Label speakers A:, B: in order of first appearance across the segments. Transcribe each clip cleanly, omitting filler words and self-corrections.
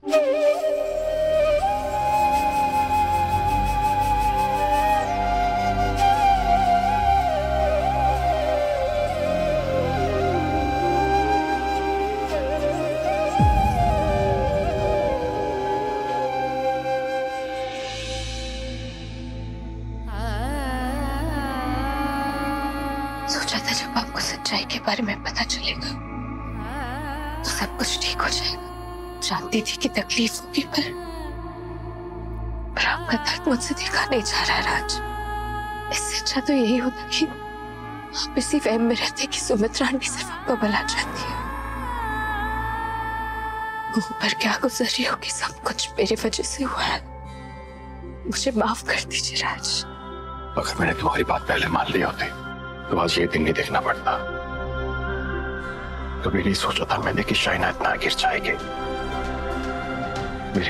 A: सोचा था जब आपको सच्चाई के बारे में पता चलेगा तो सब कुछ ठीक हो जाएगा। जानती थी कि तकलीफ होगी पर आपका दर्द मुझसे देखा नहीं जा रहा है राज। इससे अच्छा तो यही होता कि आप इसी वहम में रहते कि सुमित्रा आंटी सिर्फ आपको बुला चाहती है। मुंह पर क्या गुजर रही होगी, सब कुछ मेरी वजह से हुआ है। मुझे माफ कर दीजिए राज।
B: अगर मैंने तुम्हारी बात पहले मान ली होती तो आज ये दिन नहीं देखना पड़ता। कभी नहीं सोचा था मैंने कि शाइना इतना गिर जाएगी। मेरी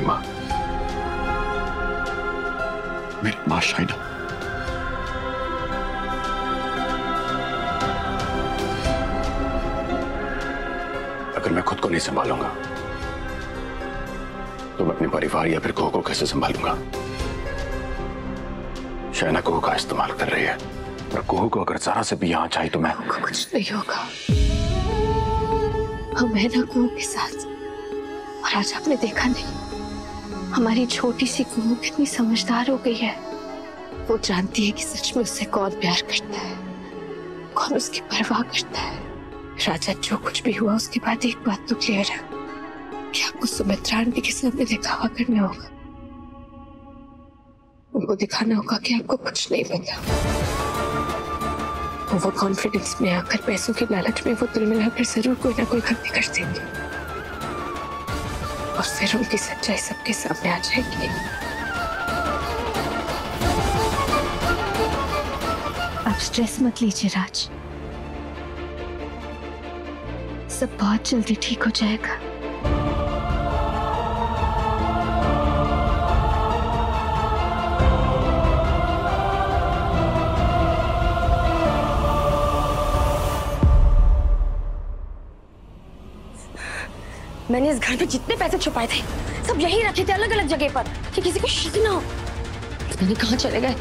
B: माँ शाइना। अगर मैं खुद को नहीं संभालूंगा तो मैं अपने परिवार या फिर कुहू को कैसे संभालूंगा? शाइना कुहू का इस्तेमाल कर रही है और कुहू को अगर जरा से भी यहाँ चाहिए तो मैं
A: कुछ नहीं होगा। हम है ना कुहू के साथ। और आज आपने देखा नहीं हमारी छोटी सी कुहू कितनी समझदार हो गई है। वो जानती है कि सच में उससे कौन प्यार करता है, कौन उसकी परवाह करता है। राजा जो कुछ भी हुआ उसके बाद एक बात तो क्लियर है कि आपको सुमित्रा आंटी के सामने दिखावा करना होगा। उनको दिखाना होगा कि आपको कुछ नहीं पता। वो कॉन्फिडेंस में आकर पैसों की लालच में वो दिल मिलाकर जरूर कोई ना कोई गलती कर देंगे और फिर उनकी सच्चाई सबके सामने आ जाएगी।
C: आप स्ट्रेस मत लीजिए राज, सब बहुत जल्दी ठीक हो जाएगा।
D: मैंने इस घर में जितने पैसे छुपाए थे सब यहीं रखे थे अलग अलग जगह पर कि किसी को शक ना हो। पता नहीं कहाँ चले गए।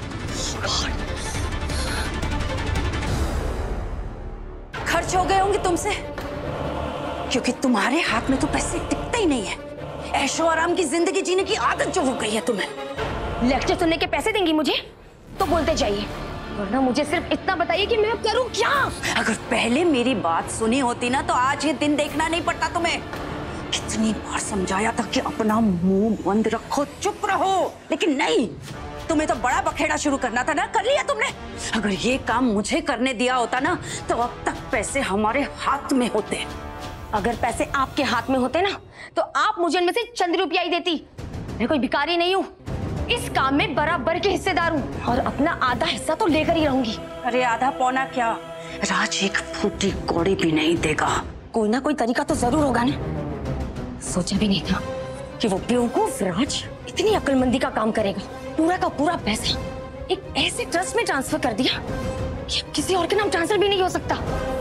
D: खर्च हो गए होंगे तुमसे, क्योंकि तुम्हारे हाथ में तो पैसे टिकते ही नहीं है। ऐशो आराम की जिंदगी जीने की आदत जो हो गई है तुम्हें। लेक्चर सुनने के पैसे देंगी मुझे तो बोलते जाइए, वरना मुझे सिर्फ इतना बताइए कि मैं अब करूं क्या। अगर पहले मेरी बात सुनी होती ना तो आज ये दिन देखना नहीं पड़ता तुम्हें। कितनी बार समझाया था कि अपना मुंह बंद रखो, चुप रहो, लेकिन नहीं, तुम्हें तो बड़ा बखेड़ा शुरू करना था ना, कर लिया तुमने। अगर ये काम मुझे करने दिया होता ना तो अब तक पैसे हमारे हाथ में होते। अगर पैसे आपके हाथ में होते ना तो आप मुझे इनमें से चंद रुपया ही देती। मैं कोई भिखारी नहीं हूँ, इस काम में बराबर के हिस्सेदार हूँ और अपना आधा हिस्सा तो लेकर ही रहूंगी। अरे आधा पौना क्या, राज एक फूटी कौड़ी भी नहीं देगा। कोई ना कोई तरीका तो जरूर होगा ना। सोचा भी नहीं था कि वो बेवकूफ राज इतनी अक्लमंदी का काम करेगा। पूरा का पूरा पैसा एक ऐसे ट्रस्ट में ट्रांसफर कर दिया कि किसी और के नाम ट्रांसफर भी नहीं हो सकता।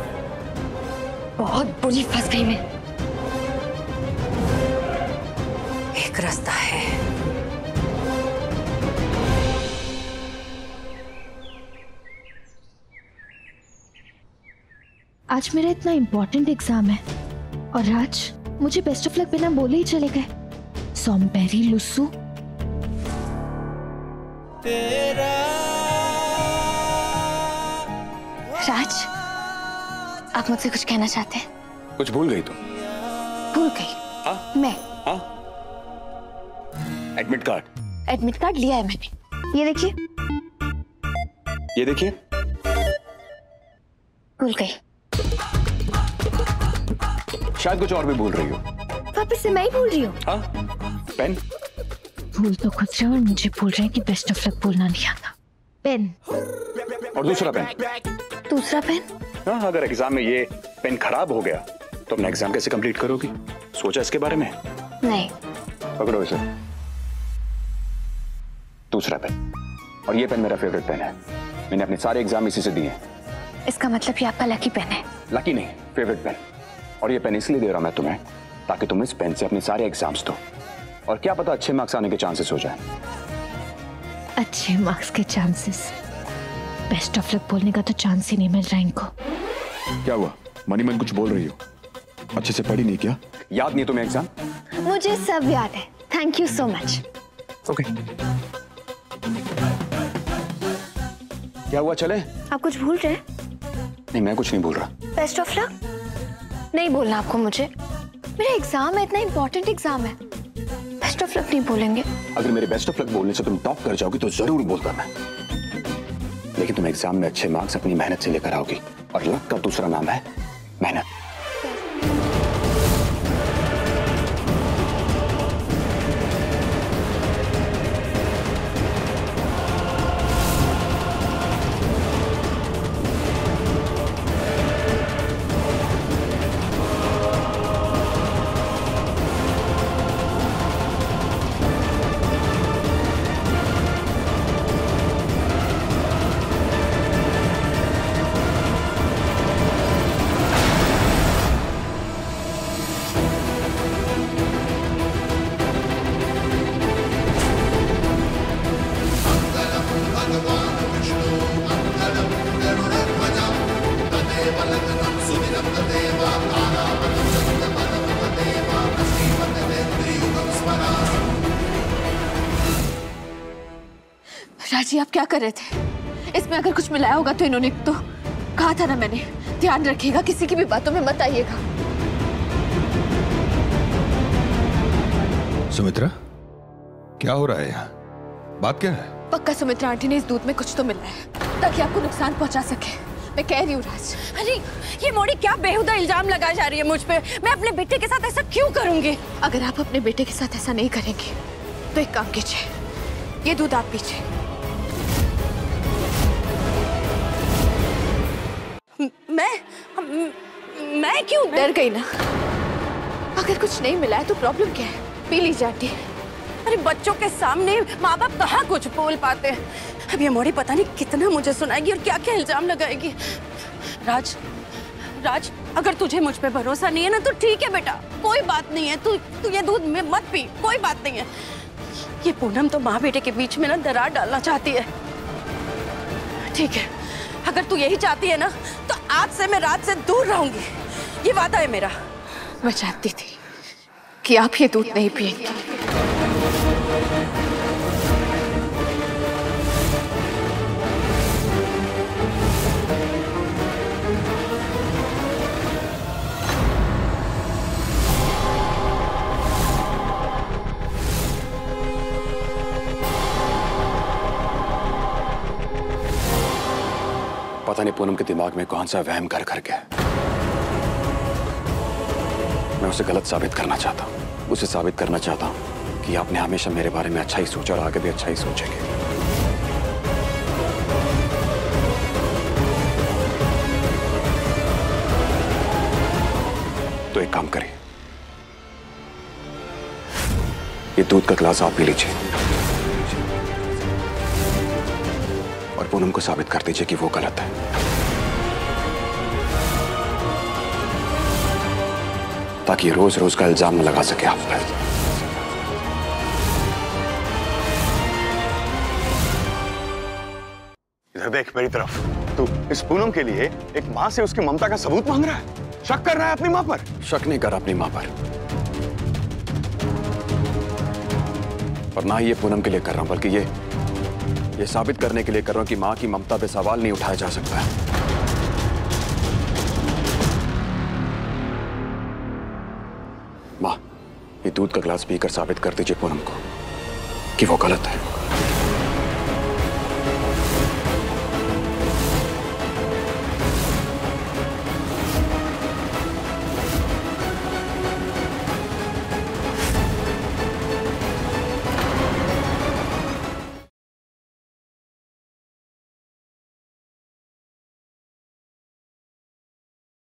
D: बहुत बुरी फंस गई मैं। एक रास्ता है।
C: आज मेरा इतना इम्पोर्टेंट एग्जाम है और राज मुझे बेस्ट ऑफ लक बिना बोले ही चले गए। सोमपेरी लुस्सू।
A: राज, आप मुझसे कुछ कहना चाहते हैं?
B: कुछ भूल गई तुम?
A: भूल गई?
B: हाँ?
A: मैं?
B: हाँ? Admit card?
A: एडमिट कार्ड लिया है मैंने। ये देखिए।
B: ये देखिए।
A: भूल गई।
B: शायद कुछ और भी भूल रही हो।
A: वापस से मैं ही भूल रही हूँ।
B: हाँ? पेन?
C: भूल तो खुद रहे और मुझे भूल रहे कि बेस्ट ऑफ लक बोलना नहीं आता। पेन।
B: और दूसरा पेन?
A: दूसरा पेन?
B: हाँ, अगर एग्जाम में ये पेन खराब हो गया तो अपना एग्जाम कैसे कंप्लीट करोगी? सोचा इसके बारे में?
A: नहीं।
B: पकड़ो इसे। दूसरा पेन। और ये पेन मेरा फेवरेट पेन है, मैंने अपने सारे एग्जाम इसी से दिए।
A: इसका मतलब ये आपका लकी पेन है?
B: लकी नहीं, फेवरेट पेन। और ये पेन इसलिए दे रहा मैं तुम्हें ताकि तुम इस पेन से अपने सारे एग्जाम्स दो और क्या पता अच्छे मार्क्स आने के चांसेस हो जाए।
C: अच्छे मार्क्स के चांसेस? बेस्ट ऑफ लक बोलने का तो चांस ही नहीं मिल रहा इनको।
E: क्या हुआ? मनी मन कुछ बोल रही हो? अच्छे से पढ़ी नहीं क्या?
B: याद नहीं तुम्हें एग्जाम?
A: मुझे सब याद है, thank you so much.
B: Okay. क्या हुआ, चले?
A: आप कुछ भूल रहे हैं?
B: नहीं, मैं कुछ नहीं भूल रहा।
A: बेस्ट ऑफ लक नहीं बोलना आपको मुझे। मेरा एग्जाम है, इतना इंपॉर्टेंट एग्जाम है। बेस्ट ऑफ लक नहीं बोलेंगे।
B: अगर मेरे बेस्ट ऑफ लक बोलने से तुम टॉप कर जाओगी तो जरूर बोलता मैं, लेकिन तुम एग्जाम में अच्छे मार्क्स अपनी मेहनत से लेकर आओगी, और लक का दूसरा नाम है मेहनत।
A: राजी, आप क्या कर रहे थे? इसमें अगर कुछ मिलाया होगा तो इन्होंने तो कहा था ना मैंने, ध्यान रखिएगा, किसी की भी बातों में मत आइएगा।
E: सुमित्रा, क्या हो रहा है यहाँ? बात क्या है?
A: पक्का सुमित्रा आंटी ने इस दूध में कुछ तो मिलाया है ताकि आपको नुकसान पहुंचा सके। मैं कह रही हूँ राज।
D: अरे ये मोड़ी क्या बेहुदा इल्जाम लगा जा रही है मुझ पे? मैं अपने बेटे के साथ ऐसा क्यों करूंगी?
A: अगर आप अपने बेटे के साथ ऐसा नहीं करेंगे तो एक काम कीजिए, ये दूध आप पीजिए।
D: मैं क्यों?
A: डर गई ना? अगर कुछ नहीं मिला है तो प्रॉब्लम क्या है? पी लीजिए आंटी।
D: अरे बच्चों के सामने माँ बाप कहाँ कुछ बोल पाते हैं। अब ये मोड़ी पता नहीं कितना मुझे सुनाएगी और क्या क्या इल्जाम लगाएगी। राज, राज, अगर तुझे मुझ पे भरोसा नहीं है ना तो ठीक है बेटा, कोई बात नहीं है। तू ये दूध में मत पी, कोई बात नहीं है। ये पूनम तो माँ बेटे के बीच में ना दरार डालना चाहती है। ठीक है, अगर तू यही चाहती है ना तो आज से मैं रात से दूर रहूंगी, ये वादा है मेरा।
A: मैं चाहती थी कि आप ये दूध नहीं पिएंगे।
B: पता नहीं पूनम के दिमाग में कौन सा वहम घर घर गया। मैं उसे गलत साबित करना चाहता हूँ, उसे साबित करना चाहता हूँ कि आपने हमेशा मेरे बारे में अच्छा ही सोचा और आगे भी अच्छा ही सोचेंगे। तो एक काम करिए, ये दूध का गिलास आप पी लीजिए और पूनम को साबित कर दीजिए कि वो गलत है। ताकि रोज रोज का इल्जाम न लगा सके आप पर।
F: इधर देख मेरी तरफ। तू इस पूनम के लिए एक माँ से उसकी ममता का सबूत मांग रहा है, शक कर रहा है अपनी माँ पर।
B: शक नहीं कर अपनी माँ पर, और ना ही ये पूनम के लिए कर रहा हूं, बल्कि ये साबित करने के लिए कर रहा हूं कि माँ की ममता पे सवाल नहीं उठाया जा सकता है। माँ, ये दूध का गिलास पीकर साबित कर दीजिए पूनम को कि वो गलत है।